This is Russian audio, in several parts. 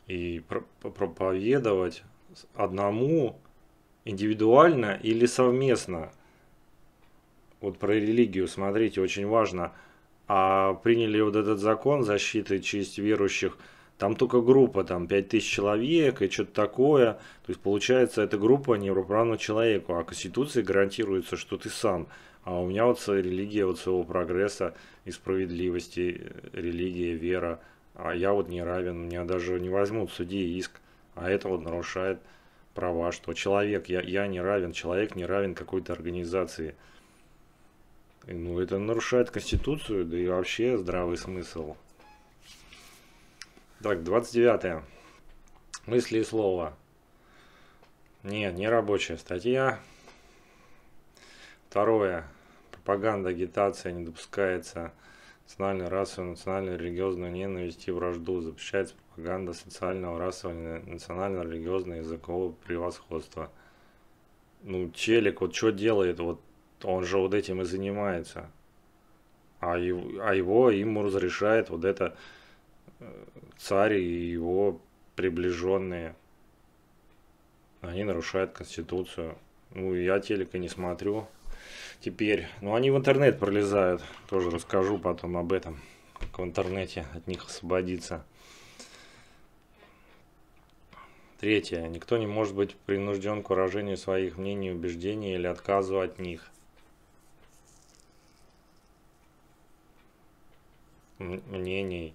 и проповедовать одному индивидуально или совместно. Вот про религию, смотрите, очень важно. А приняли вот этот закон защиты честь верующих, там только группа, там 5000 человек и что-то такое. То есть получается, эта группа неравноправна человеку, а Конституции гарантируется, что ты сам. А у меня вот религия вот своего прогресса и справедливости, религия, вера. А я вот не равен, меня даже не возьмут в суде иск. А это вот нарушает права, что человек, я не равен, человек не равен какой-то организации. Ну, это нарушает Конституцию, да и вообще здравый смысл. Так, 29. Мысли и слова. Нет, не рабочая статья. Второе. Пропаганда, агитация не допускается. Национальную, расовую, национальную, религиозную ненависть и вражду. Запрещается пропаганда социального, расового, национального, религиозного, языкового превосходства. Ну, челик вот что делает, вот он же вот этим и занимается. Ему разрешает вот это царь и его приближенные. Они нарушают Конституцию. Ну, я телека не смотрю теперь. Ну, они в интернет пролезают. Тоже расскажу потом об этом. Как в интернете от них освободиться. Третье. Никто не может быть принужден к выражению своих мнений, убеждений или отказу от них. Мнений.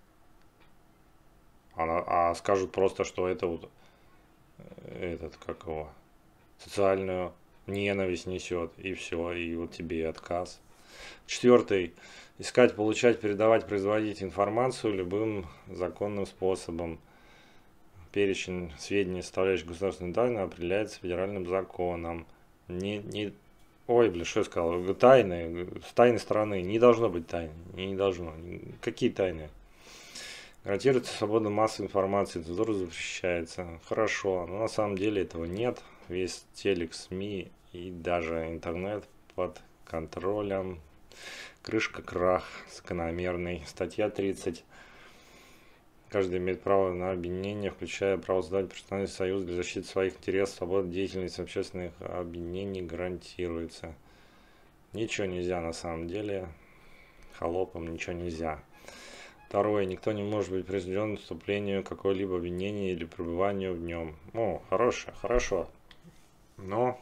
А скажут просто, что это вот этот, как его, социальную ненависть несет, и все, и вот тебе и отказ. Четвертый. Искать, получать, передавать, производить информацию любым законным способом. Перечень сведений, составляющих государственную тайну, определяется федеральным законом. Ой, блин, что я сказал? Тайны, с тайной стороны. Не должно быть тайны. Не должно. Какие тайны? Гарантируется свобода массовой информации, цензура запрещается. Хорошо, но на самом деле этого нет. Весь телек, СМИ и даже интернет под контролем. Крышка, крах, закономерный. Статья 30. Каждый имеет право на объединение, включая право создать профессиональный союз для защиты своих интересов, свобода деятельности общественных объединений гарантируется. Ничего нельзя на самом деле. Холопам ничего нельзя. Второе. Никто не может быть присужден к вступлению в какое-либо обвинение или пребыванию в нем. О, хорошо. Но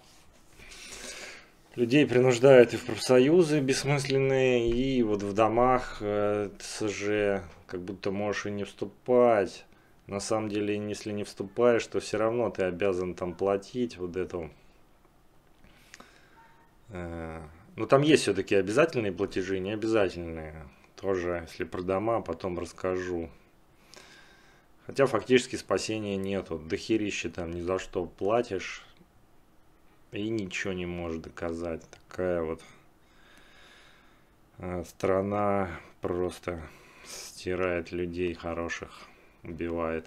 людей принуждают и в профсоюзы бессмысленные, и вот в домах ТСЖ, как будто можешь и не вступать. На самом деле, если не вступаешь, то все равно ты обязан там платить вот эту. Ну, там есть все-таки обязательные платежи и необязательные. Тоже, если про дома, потом расскажу. Хотя фактически спасения нету. Дохерища там ни за что платишь и ничего не можешь доказать. Такая вот страна просто стирает людей хороших, убивает.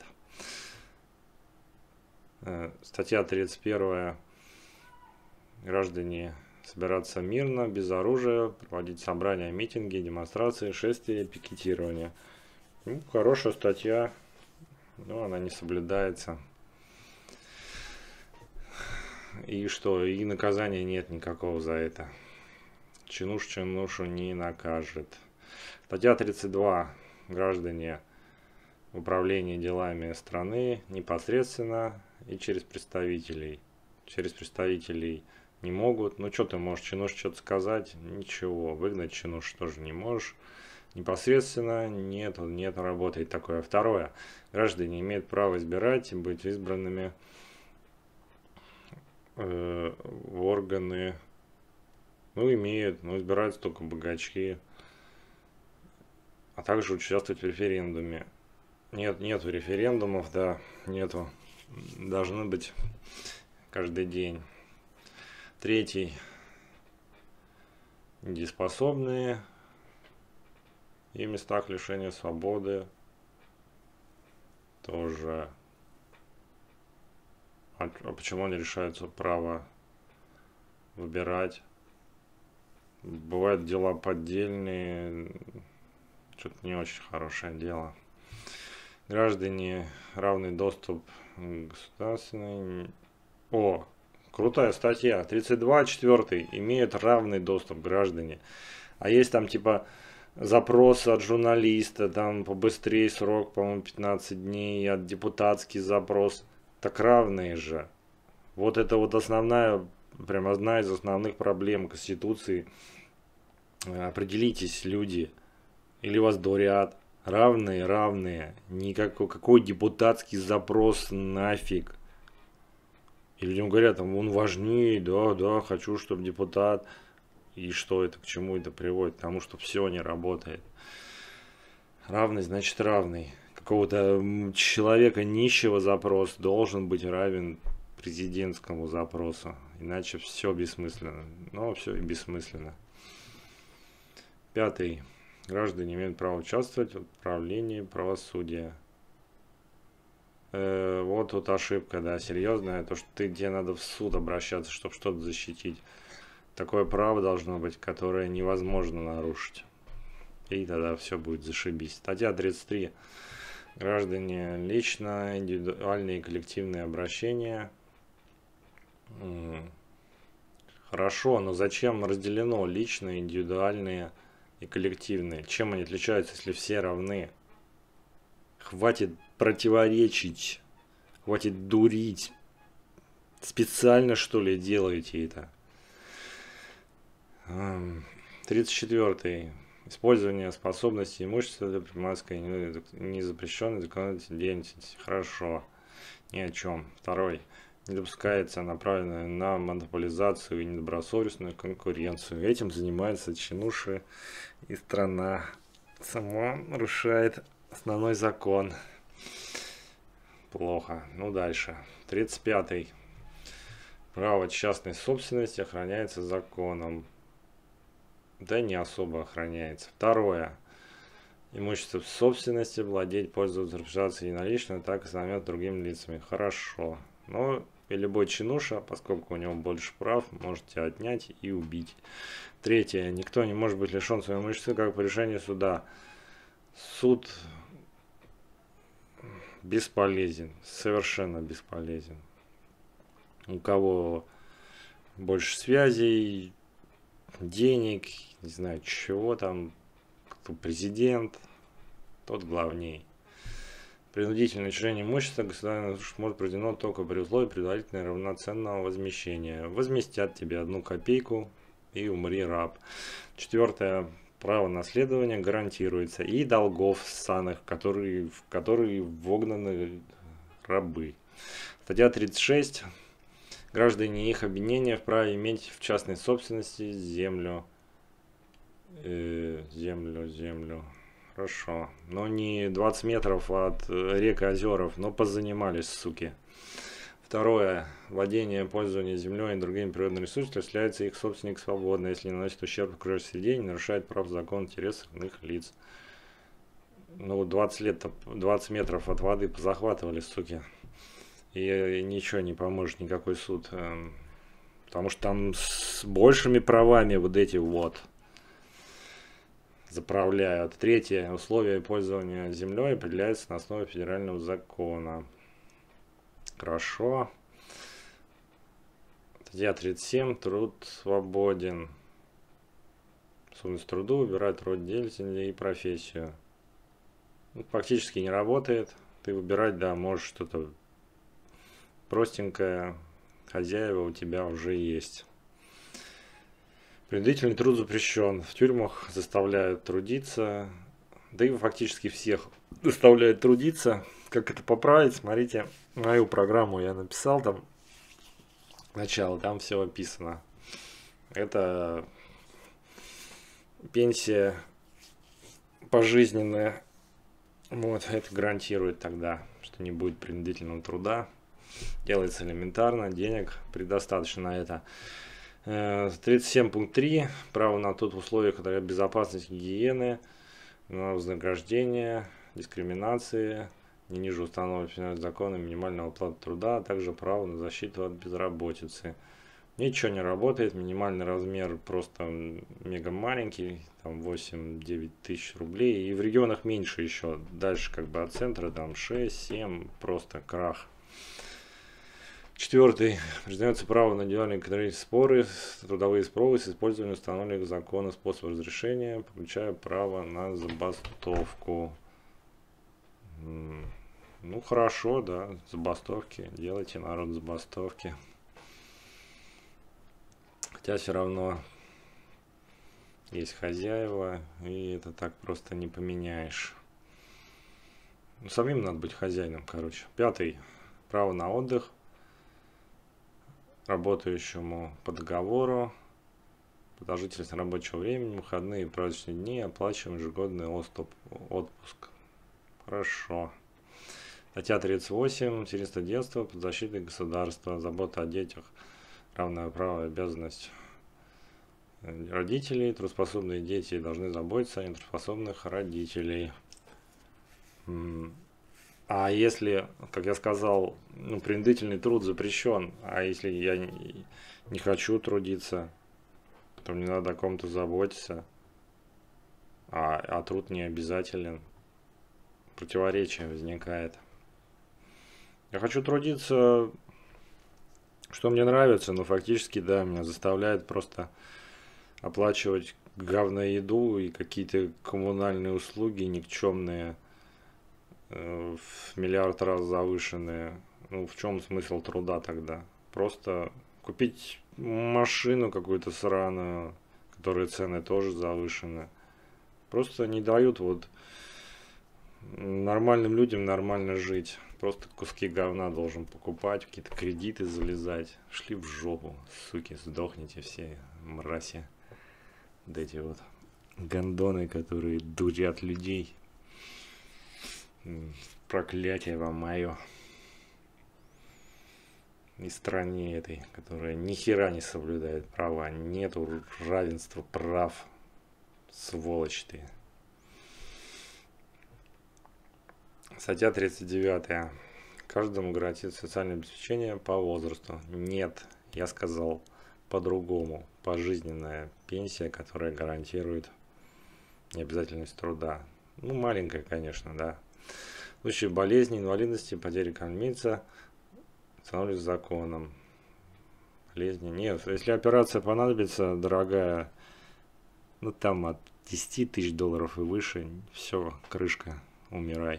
Статья 31. Граждане собираться мирно, без оружия, проводить собрания, митинги, демонстрации, шествия, пикетирование. Ну, хорошая статья, но она не соблюдается. И что? И наказания нет никакого за это. Чинушу не накажет. Статья 32. Граждане в управлении делами страны непосредственно и через представителей. Через представителей не могут. Ну, что ты можешь чинуш что-то сказать? Ничего. Выгнать чинуш тоже не можешь. Непосредственно нет, работает такое. Второе. Граждане имеют право избирать и быть избранными в органы. Ну, имеют, но избираются только богачи. А также участвовать в референдуме. Нету референдумов, да, нету. Должны быть каждый день. Третий. Недееспособные и в местах лишения свободы тоже. А почему они решаются право выбирать? Бывают дела поддельные. Что-то не очень хорошее дело. Граждане, равный доступ к государственной... О, крутая статья. 32.4. Имеют равный доступ граждане. А есть там типа запрос от журналиста, там побыстрее срок, по-моему, 15 дней, от депутатский запрос. Так равные же. Вот это вот основная, прям одна из основных проблем Конституции. Определитесь, люди, или вас дурят. Равные, равные. Никакой какой депутатский запрос нафиг. И людям говорят, там, он важнее, да, да, хочу, чтобы депутат. И что это, к чему это приводит? К тому, что все не работает. Равный, значит равный. Какого-то человека нищего запрос должен быть равен президентскому запросу. Иначе все бессмысленно. Но все и бессмысленно. 5. Граждане имеют право участвовать в управлении правосудия. Вот тут ошибка, да, серьезная. То, что тебе надо в суд обращаться, чтобы что-то защитить. Такое право должно быть, которое невозможно нарушить. И тогда все будет зашибись. Статья 33. Граждане лично, индивидуальные и коллективные обращения. Хорошо, но зачем разделено личные, индивидуальные и коллективные? Чем они отличаются, если все равны? Хватит противоречить, хватит дурить. Специально, что ли, делаете это? 34. Использование способностей имущества для предпринимательской незапрещенной законодательной деятельности. Хорошо. Ни о чем. 2. Не допускается направленная на монополизацию и недобросовестную конкуренцию. Этим занимаются чинуши, и страна сама нарушает основной закон. Плохо. Ну дальше. 35. Право частной собственности охраняется законом. Да не особо охраняется. 2. Имущество в собственности владеть, пользоваться, распоряжаться не налично, так и займет другими лицами. Хорошо. Но и любой чинуша, поскольку у него больше прав, можете отнять и убить. 3. Никто не может быть лишен своего имущества, как по решению суда. Суд бесполезен. Совершенно бесполезен. У кого больше связей, денег, не знаю чего там, кто президент, тот главней. Принудительное лишение имущества государственного может проведено только при условии предварительного равноценного возмещения. Возместят тебе 1 копейку и умри раб. 4. Право наследования гарантируется и долгов ссаных, в которые вогнаны рабы. Статья 36. Граждане и их объединения вправе иметь в частной собственности землю. Землю. Хорошо. Но не 20 метров от рек и озеров, но позанимались, суки. 2. Владение, пользование землей и другими природными ресурсами осуществляется их собственник свободно, если не наносит ущерб окружающей среде и не нарушает прав, закон, интересов иных лиц. Ну, 20 метров от воды позахватывали, суки. И ничего не поможет, никакой суд. Потому что там с большими правами вот эти вот заправляют. 3. Условия пользования землей определяются на основе федерального закона. Хорошо. Статья 37. Труд свободен. Способность труду выбирать род деятельности и профессию. Ну, фактически не работает. Ты выбирать, да, можешь что-то простенькое. Хозяева у тебя уже есть. Принудительный труд запрещен. В тюрьмах заставляют трудиться. Да и фактически всех заставляют трудиться. Как это поправить? Смотрите, мою программу я написал там. Начало, там все описано. Это пенсия пожизненная. Вот, это гарантирует тогда, что не будет принудительного труда. Делается элементарно, денег предостаточно на это. 37.3. Право на труд в условиях безопасности, гигиены, на вознаграждение, дискриминации, не ниже установленного федеральным законом минимального оплаты труда, а также право на защиту от безработицы. Ничего не работает, минимальный размер просто мега маленький, там 8-9 тысяч рублей. И в регионах меньше еще, дальше как бы от центра там 6-7, просто крах. Четвертый. Признается право на индивидуальные экономические споры, трудовые споры с использованием установленных закона способов разрешения, включая право на забастовку. Ну хорошо, да, забастовки. Делайте, народ, забастовки. Хотя все равно есть хозяева, и это так просто не поменяешь. Ну, самим надо быть хозяином, короче. Пятый. Право на отдых работающему по договору, продолжительность рабочего времени, выходные и праздничные дни, оплачиваем ежегодный отпуск. Хорошо. Статья 38. Материнство, детство, подзащитой государства, забота о детях, равное право и обязанность родителей. Трудоспособные дети должны заботиться о нетрудоспособных родителей. А если, как я сказал, ну, принудительный труд запрещен, а если я не хочу трудиться, то мне надо о ком-то заботиться, а труд не обязателен, противоречие возникает. Я хочу трудиться, что мне нравится, но фактически, да, меня заставляет просто оплачивать говноеду и какие-то коммунальные услуги никчемные, в миллиард раз завышенные. Ну, в чем смысл труда тогда? Просто купить машину какую-то сраную, которой цены тоже завышены. Просто не дают вот нормальным людям нормально жить. Просто куски говна должен покупать, какие-то кредиты залезать. Шли в жопу, суки, сдохните все, мрази. Вот эти вот гондоны, которые дурят людей. Проклятие вам мое. И стране этой, которая ни хера не соблюдает права. Нету равенства прав. Сволочь ты. Статья 39. Каждому гарантирует социальное обеспечение по возрасту. Нет, я сказал по-другому. Пожизненная пенсия, которая гарантирует необязательность труда. Ну, маленькая, конечно, да. В случае болезни, инвалидности, потери кормильца устанавливается законом. Болезни. Нет, если операция понадобится, дорогая, ну там от 10 тысяч долларов и выше, все, крышка, умирай.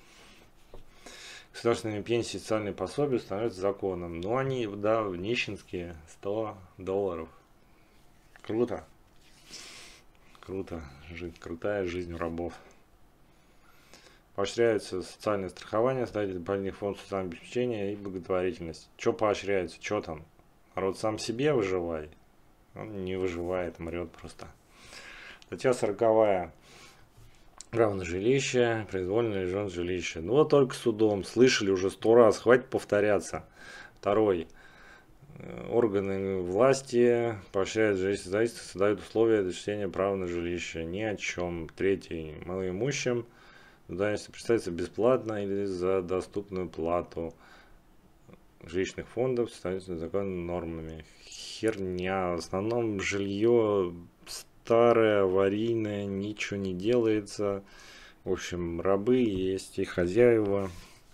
Государственные пенсии и социальные пособия становятся законом. Но они, да, нищенские, 100 долларов. Круто. Круто. Крутая жизнь рабов. Поощряется социальное страхование, создатель дополнительных фондов социального обеспечения и благотворительность. Что поощряется? Что там? Народ сам себе выживай. Он не выживает, мрет просто. Статья 40. Право на жилище, произвольно лишен жилища. Ну вот только судом. Слышали уже 100 раз, хватит повторяться. Второй. Органы власти поощряют жилищные обязательства, создают условия для осуществления права на жилище. Ни о чем. Третий. Малоимущим. Если представится бесплатно или за доступную плату жилищных фондов, соответственно, законными нормами. Херня. В основном жилье старое, аварийное, ничего не делается. В общем, рабы есть и хозяева.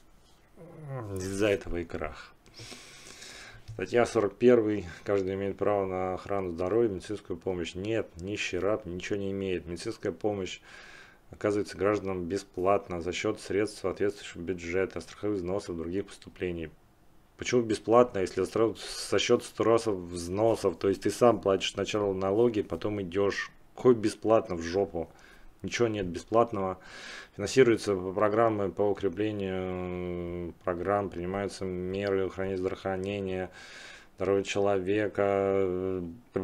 Из-за этого и крах. Статья 41. Каждый имеет право на охрану здоровья, медицинскую помощь. Нет, нищий раб ничего не имеет. Медицинская помощь оказывается гражданам бесплатно за счет средств соответствующего бюджета, страховых взносов и других поступлений. Почему бесплатно, если со счет взносов, то есть ты сам платишь сначала налоги, потом идешь, какой бесплатно в жопу, ничего нет бесплатного. Финансируются программы по укреплению программ, принимаются меры охраны здравоохранения, здоровья человека,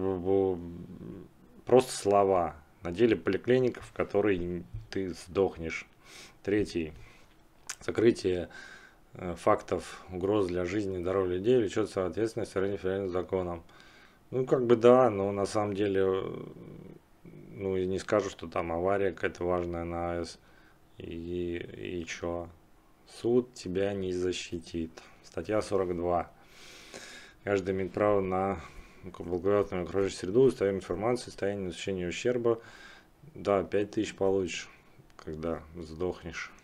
просто слова. На деле поликлиников, в которой ты сдохнешь. Третий. Закрытие фактов угроз для жизни и здоровья людей влечется ответственность федеральным законом. Ну, как бы да, но на самом деле, ну, и не скажу, что там авария какая-то важная на АЭС. И чё? Суд тебя не защитит. Статья 42. Каждый имеет право на Благоприятную окружающую среду, состояние информации, состояние насыщения ущерба. Да, 5000 получишь, когда сдохнешь.